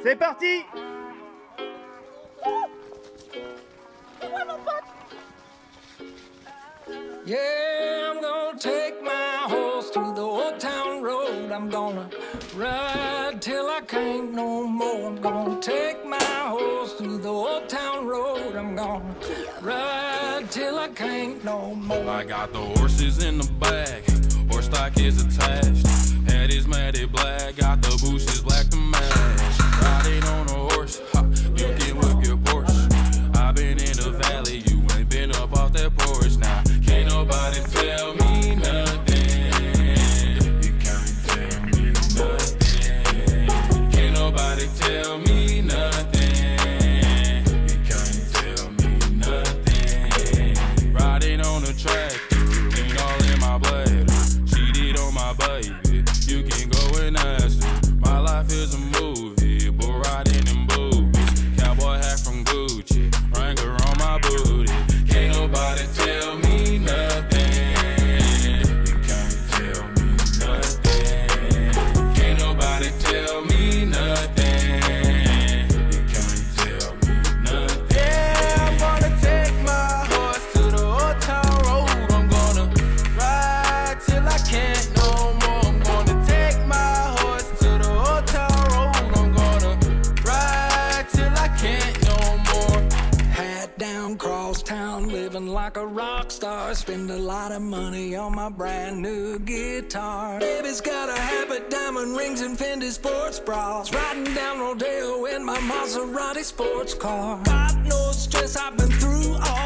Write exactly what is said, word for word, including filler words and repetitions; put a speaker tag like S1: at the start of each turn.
S1: C'est parti!
S2: Yeah, I'm gonna take my horse to the old town road. I'm gonna ride till I can't no more. I'm gonna take my horse to the old town road. I'm gonna ride till I can't no more.
S3: I got the horses in the back, horse stock is attached. Head is matted black, got the bushes black to match. Riding on a horse, ha, you can whip your Porsche. I been in the valley, you ain't been up off that porch. Now, can't nobody tell me nothing. You can't tell me nothing. Can't nobody tell me nothing. You can't tell me nothing. Riding on a tractor, lean all in my blood. Cheated on my baby, you can go and ask her. My life is a movie, but riding in boobies. Cowboy hat from Gucci, Wrangler on my booty. Can't nobody tell me nothing. You can't tell me nothing. Can't nobody tell me nothing. You can't tell me nothing. Yeah, I'm gonna take my horse to the old town road. I'm gonna ride till I can't no more. I'm gonna take my horse to the old town road. I'm gonna ride till I can't no more.
S2: Hat down, cross town, living like a rock star. Spend a lot of money on my brand new guitar. Baby's got a habit, diamond rings and Fendi sports bras. Riding down Rodeo in my Maserati sports car. Got no stress, I've been through all